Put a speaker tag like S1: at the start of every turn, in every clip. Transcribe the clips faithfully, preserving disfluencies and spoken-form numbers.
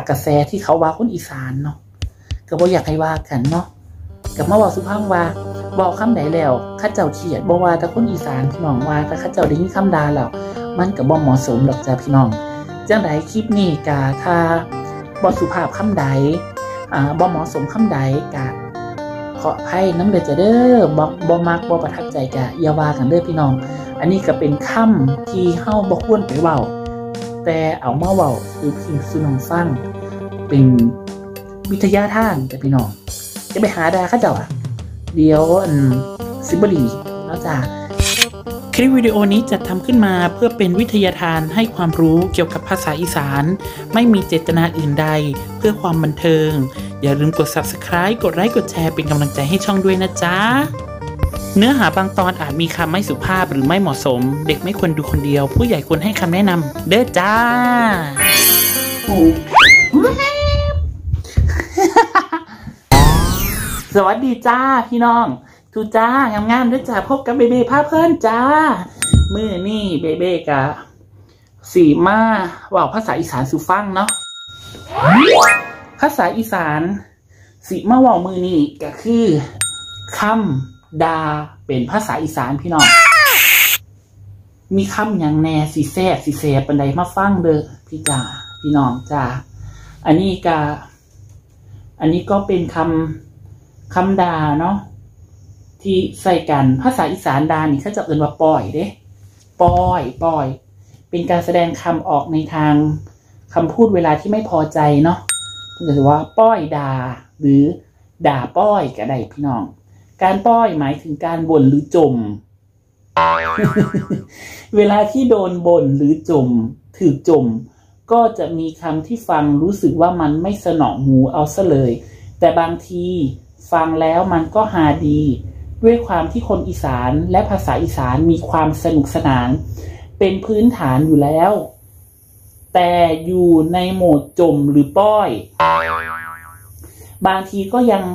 S1: กระแสที่เขาว่าคนอีสานเนาะก็บ่อยากให้ว่ากันเนาะกับมาบอกสุภาพว่าบอกคำใดแล้วข้าเจ้าเขียดบอกว่าแต่คนอีสานพี่น้องว่าแต่ข้าเจ้าได้ยินคำด่าแล้วมันก็บ่เหมาะสมหรอกจ้าพี่น้องจังใดคลิปนี้กะถ้าบ่สุภาพคำใดอ่าบ่เหมาะสมคำใดกะขออภัยน้ำเด้อจ้าเด้อบ่บ่มักบ่ประทับใจกะอย่าว่ากันเด้อพี่น้องอันนี้ก็เป็นคำที่เฮาบ่ควรไปเว้าแต่เอามาเว้าคือพี่สุน้องฟังเป็นวิทยาทานจ้ะพี่น้องจะไปหาด่าข้าเจ้าอ่ะเดี๋ยวอันสิบดีแล้วจ้าคลิปวิดีโอนี้จัดทำขึ้นมาเพื่อเป็นวิทยาทานให้ความรู้เกี่ยวกับภาษาอีสานไม่มีเจตนาอื่นใดเพื่อความบันเทิงอย่าลืมกด ซับสไครบ์ กดไลค์กดแชร์เป็นกำลังใจให้ช่องด้วยนะจ๊ะเนื้อหาบางตอนอาจมีคำไม่สุภาพหรือไม่เหมาะสมเด็กไม่ควรดูคนเดียวผู้ใหญ่ควรให้คำแนะนำเด้อจ้าสวัสดีจ้าพี่น้องทุจ้างามๆด้วยจ้าพบกับเบเบ้พาเพื่อนจ้ามือนี่เบเบ้กะสีมาว่าภาษาอีสานสู่ฟังเนาะภาษาอีสานสีมาว่ามือนี่ก็คือคำดาเป็นภาษาอีสานพี่น้องมีคำอย่างแน่สีแซ่สีแซ่ปันใดมาฟังเด้อพี่จ้าพี่น้องจ้าอันนี้กะอันนี้ก็เป็นคำคำดาเนาะที่ใส่กันภาษาอีสานดานี่เขาจะเอ่ยว่าปล่อยเด้ปล่อยปล่อยเป็นการแสดงคำออกในทางคำพูดเวลาที่ไม่พอใจเนาะก็คือว่าป้อยดาหรือด่าป้อยก็ได้พี่น้องการป้อยหมายถึงการบ่นหรือจม เวลาที่โดนบ่นหรือจมถือจมก็จะมีคำที่ฟังรู้สึกว่ามันไม่สนองหูเอาซะเลยแต่บางทีฟังแล้วมันก็ฮาดีด้วยความที่คนอีสานและภาษาอีสานมีความสนุกสนานเป็นพื้นฐานอยู่แล้วแต่อยู่ในโหมดจมหรือป้อยบางทีก็ยัง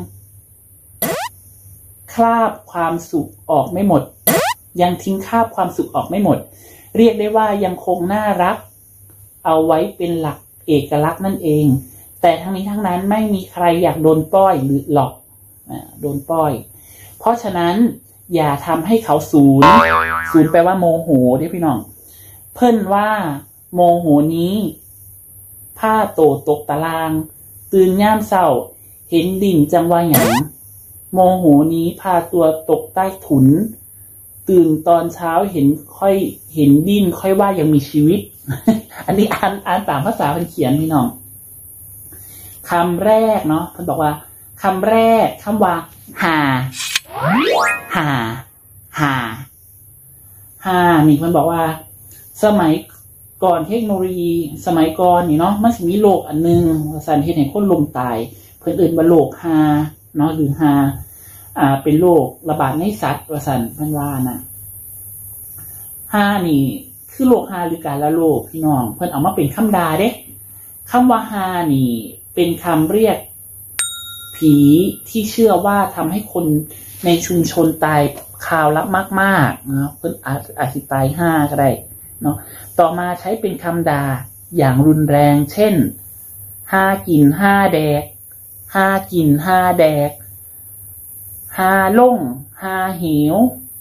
S1: คราบความสุขออกไม่หมดยังทิ้งคราบความสุขออกไม่หมดเรียกได้ว่ายังคงน่ารักเอาไว้เป็นหลักเอกลักษณ์นั่นเองแต่ทั้งนี้ทั้งนั้นไม่มีใครอยากโดนป้อยหรือหลอกโดนป้อยเพราะฉะนั้นอย่าทำให้เขาศูนย์ศูนย์แปลว่าโมโหเด้พี่น้องเพิ่นว่าโมโหนี้ผ้าโตตกตารางตื่นย่ามเศร้าเห็นดิ่งจังว่าหยังโมโหนี้พาตัวตกใต้ถุนตื่นตอนเช้าเห็นค่อยเห็นดิ้นค่อยว่ายังมีชีวิต อันนี้อ่านอ่านตามภาษาเพิ่นเขียนพี่น้องคำแรกเนาะเพิ่นบอกว่าคำแรกคำว่าหาหาหาหานี่เพิ่นบอกว่าสมัยก่อนเทคโนโลยีสมัยก่อนนี่เนาะมันสิมีโรคอันนึงว่าซั่นเฮ็ดให้คนล้มตายเพิ่นเอิ้นว่าโรคหาเนาะหรือหาอ่าเป็นโรคระบาดในสัตว์ว่าซั่นเพิ่นว่าน่ะหานี่คือโรคหาหรือการละโรคพี่น้องเพิ่นเอามาเป็นคำด่าเด้คำว่าหานี่เป็นคำเรียกผีที่เชื่อว่าทำให้คนในชุมชนตายข่าวลับมากๆนะเพิ่นอาจสิตายห้าก็ได้เนาะต่อมาใช้เป็นคำด่าอย่างรุนแรงเช่นห้ากินห้าแดกห้ากินห้าแดกห้าล่งห้าเหว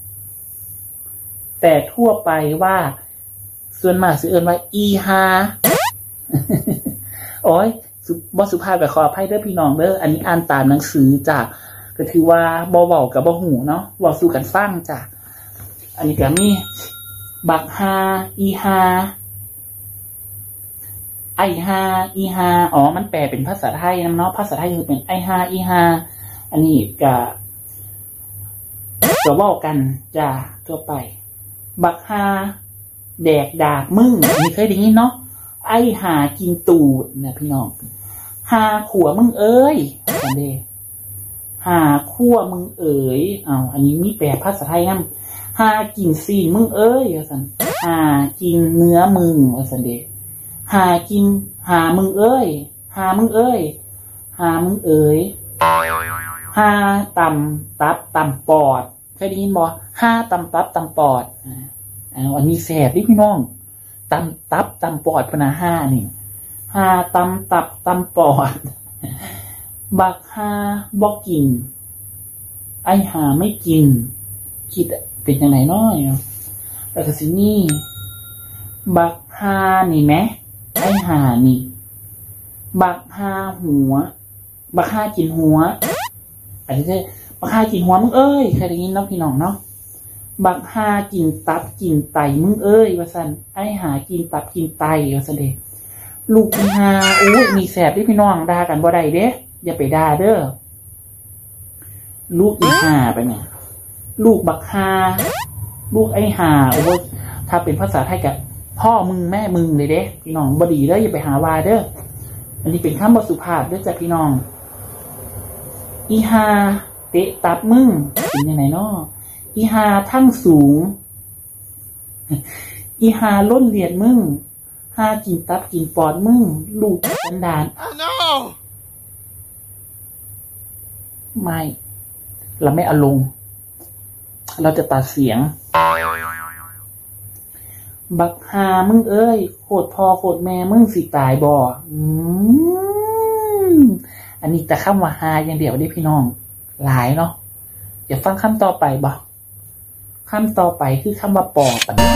S1: แต่ทั่วไปว่าส่วนมากสิเอิ้นว่าอีฮา โอ้ยบ่สุภาพแบบขออภัยเด้อพี่น้องเด้ออันนี้อ่านตามหนังสือจ้ะก็ถือว่าบ่เว้ากับบ่หูเนาะเว้าสู่กันฟังจ้ะอันนี้ก็มีบักฮาอีฮาไอฮาอีฮาอ๋อมันแปลเป็นภาษาไทยนะเนาะภาษาไทยคือเป็นไอฮาอีฮาอันนี้ก็จะเว้ากันจ้ะทั่วไปบักฮาแดกดากมึงอันนี้เคยได้ยินเนาะไอหากินตูดนะพี่น้องหาขัวมึงเอ้ยอันเดหาขั่วมึงเอ๋ยอ้าวอันนี้มีแปลภาษาไทยนะหากินซีนมึงเอ้ยว่าซั่นหากินเนื้อมึงว่าซั่นเดหากินหามึงเอ้ยหามึงเอ้ยหามึงเอ๋ยหาตำตับตำปอดเคยได้ยินบ่หาตำตับตำปอดอ่าอันนี้แสบดิพี่น้องตำตับตำปอดพนาห้านี่หาตำตับตำปอดบักหาบอกกินไอหาไม่กินคิดเป็นยังไงน้อยแล้วก็สินี่บักหานี่ไหมไอหานี่บักหาหัวบักหากินหัวอันนี้ใช่บักหากินหัวมึงเอ้ยใครได้ยินน้องพี่น้องเนาะบักหากินตับกินไตมึงเอ้ยว่าสันไอหากินตับกินไตว่าสันเดลูกอีหาโอ้ยมีแสบที่พี่น้องด่ากันบ่ได้เด้อย่าไปด่าเด้อลูกอีหาไปเนี่ยลูกบักหาลูกไอหาโอ้ยถ้าเป็นภาษาไทยกับพ่อมึงแม่มึงเลยเด้พี่น้องบ่ดีเด้ออย่าไปหาวาเด้ออันนี้เป็นคำบทสุภาพเด้อจ้ะพี่น้องอีหาเตะตับมึงเป็นยังไงเนาะอีหาทั้งสูงอีหาล้นเลียดมึงหากินตับกินปอดมึงลูกสันดาน
S2: oh, no.
S1: ไม่เราไม่อารมณ์เราจะตัดเสียงบักหามึงเอ้ยโคตรพ่อโคตรแม่มึงสิตายบ่อืมอันนี้แต่คำว่าหาอย่างเดียวได้พี่น้องหลายเนาะอย่าฟังคำต่อไปบ่คำต่อไปคือคำว่าปอบปะนะ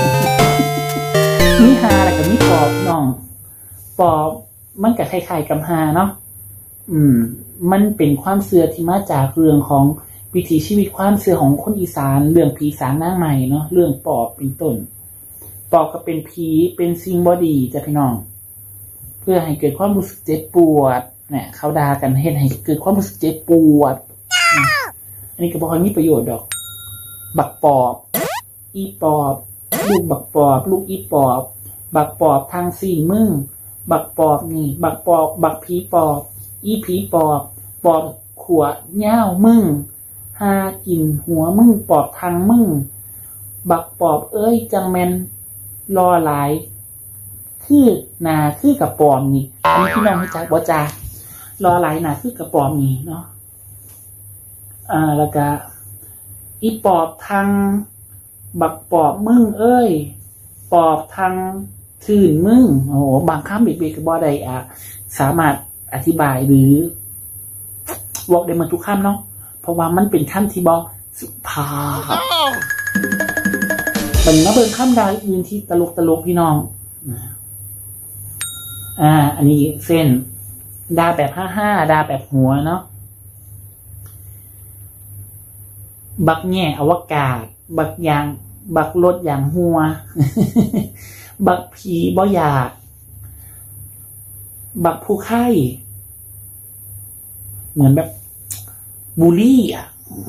S1: มีหาอะไรกับมีปอบน้องปอบมันกับคล้ายๆกับหาเนาะอืมมันเป็นความเชื่อที่มาจากเรื่องของวิถีชีวิตความเชื่อของคนอีสานเรื่องผีสางนางใหม่เนาะเรื่องปอบเป็นต้นปอบก็เป็นผีเป็นสิ่งบ่ดีจ้ะพี่น้องเพื่อให้เกิดความรู้สึกเจ็บปวดเนี่ยเขาด่ากันเฮ็ดให้เกิดความรู้สึกเจ็บปวดอันนี้ก็บ่ค่อยมีประโยชน์ดอกบักปอบอีปอบลูกบักปอบลูกอีปอบบักปอบทางสี่มึงบักปอบนี่บักปอบบักผีปอบอีผีปอบปอบขวดเง่ามึงหากินหัวมึงปอบทางมึงบักปอบเอ้ยจังแมนรอหลายคือหนาคือกับปอมนี่อันนี้พี่น้องให้จักบ่จ้ารอหลายหนาคือกับปอมนี่เนาะอ่าแล้วก็อีปอบทางบักปอบมึงเอ้ยปอบทางชื่นมึงโอ้โหบางคำเบรกๆก็บ่ได้อ่ะสามารถอธิบายหรือบอกได้หมดทุกคำเนาะเพราะว่ามันเป็นคำที่บ่สุภาพมันมาเบิ่งคำดาอื่นที่ตลกตลกพี่น้องอ่าอันนี้เส้นดาแบบห้าห้าดาแบบหัวเนาะบักแง่อวกาศบักยางบักรถอย่างหัว บักผีบ่อยากบักผู้ไข้เหมือนแบบบูลลี่อ่ะ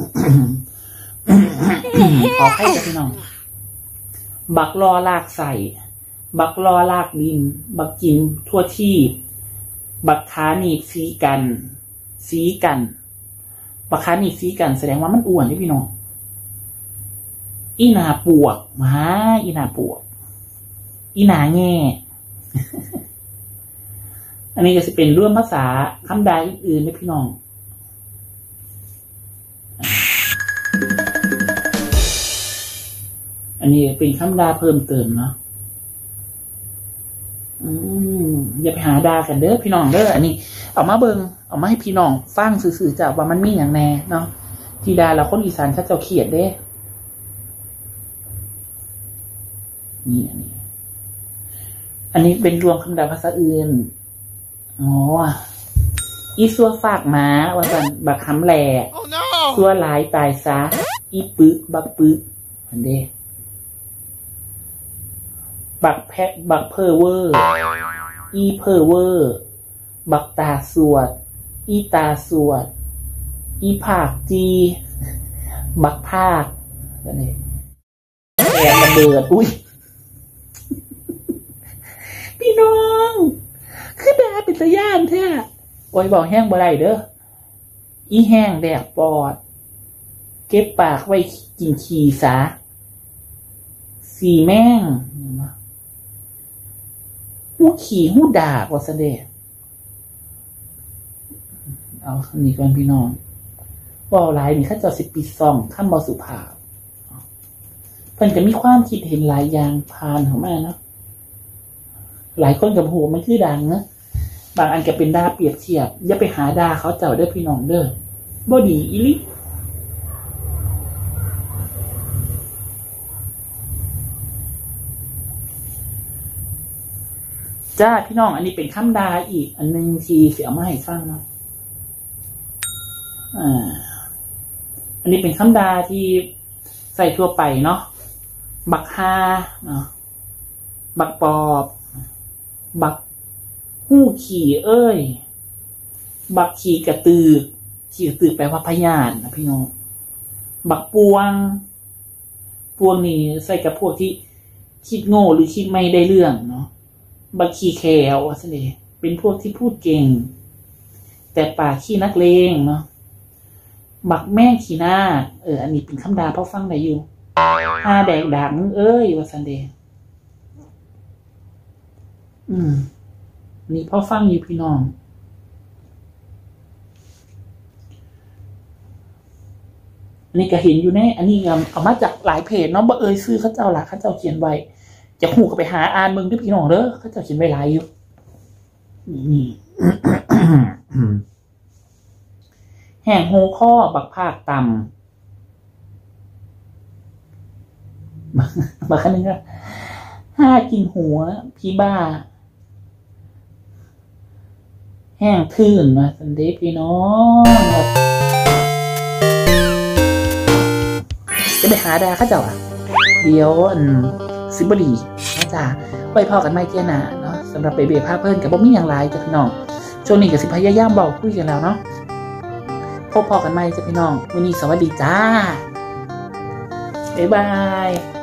S1: ขอให้กับพี่น้องบักรอลากใส่บักรอลากดินบักกินทั่วที่บักขาหนีบซีกันซีกันบักขาหนีบซีกันแสดงว่ามันอ้วนที่พี่น้องอีนาปวกมาอีนาปวกอีนาแง่ อันนี้ก็จะเป็นร่วมภาษาคำใดอื่นๆนะพี่น้องอันนี้เป็นคำด่าเพิ่มเติมเนาะอืมอย่าไปหาด่ากันเด้อพี่น้องเด้ออันนี้เอามาเบิงเอามาให้พี่น้องฟังสื่อๆจากว่ามันมีอย่างแน่เนาะที่ด่าแล้วคนอีสานเขาจะเขียดเด้นี่อันนี้อันนี้เป็นรวมคำด่าภาษาอื่นอ๋ออีซัวฝากม้าว่าสันบักคำแหล่ซัวหลายตายซะอีปึกบักปึกอันเด้บักแพะบักเพอเวอร์อีเพอเวอร์บักตาสวดอีตาสวดอีผากจีบักภาคนั่นเองแอบระเบิดอุ้ยพี่น้องคือดาเป็นตะย่านแท้โอ้ยบอกแห้งบ่ได้เด้ออีแห้งแดกปอดเก็บปากไว้กินขี้ซะสีแม่งหูขี่หูด่าว่าซะเด้เอาคำนี้ก่อนพี่น้องว่าหลายนี่ข้าเจ้าสิปิดซองข้ามบอสุภาพเพิ่นก็มีความคิดเห็นหลายอย่างผ่านของแม่เนาะหลายคนกับหูมันคือดังนะบางอันก็เป็นดาเปรียบเทียบอย่าไปหาดาเขาเจ้าเด้อพี่น้องเด้อบ่ดีอีลิจ้าพี่น้องอันนี้เป็นคำดาอีกอันนึงทีเสียมาให้ฟังเนาะอ่าอันนี้เป็นคำดาที่ใส่ทั่วไปเนาะบักฮาเนาะบักปอบบักหู้ขี่เอ้ยบักขี่กระตือขี่กระตือแปลว่าพยานนะพี่น้องบักปวงปวงนี่ใส่กับพวกที่คิดโง่หรือคิดไม่ได้เรื่องเนาะบักขี่แขวสิเดเป็นพวกที่พูดเก่งแต่ปากขี้นักเลงเนาะบักแม่ขี้หน้าเอออันนี้เป็นคำดาพ่อฟังได้อยู่ฮาแดกด่ามึงเอ้ยว่าซันเดอืมนี่พ่อฟังอยู่พี่น้องอันนี้ก็เห็นอยู่ในอันนี้เอามาจากหลายเพจเนาะบ่เอ่ยซื้อเขาเจ้าละเขาเจ้าเขียนไว้จะหูก็ไปหาอ่านมึงด้วยพี่น้องเด้อเขาเจ้าเขียนไว้หลายอยู่นี่ แห่งโฮข้อบักภาคต่ำบักคันนึงก็ห้ากินหัวพี่บ้าแห้งทื่นมาสันเดย์พี่น้องจะไปหาดาข้าเจ้าอ่ะเดี๋ยวอันซิบรีนะจ๊ะไว้พอกันไม่เจ้าหนาเนาะสำหรับเบเบ้ภาพเพิ่นกับบ่มีอย่างไรจ้ะพี่น้องช่วงนี้กับสิพยายามบอกคุยกันแล้วเนาะพบพอกันไม่จ้ะพี่น้องวันนี้สวัสดีจ้าบ๊ายบาย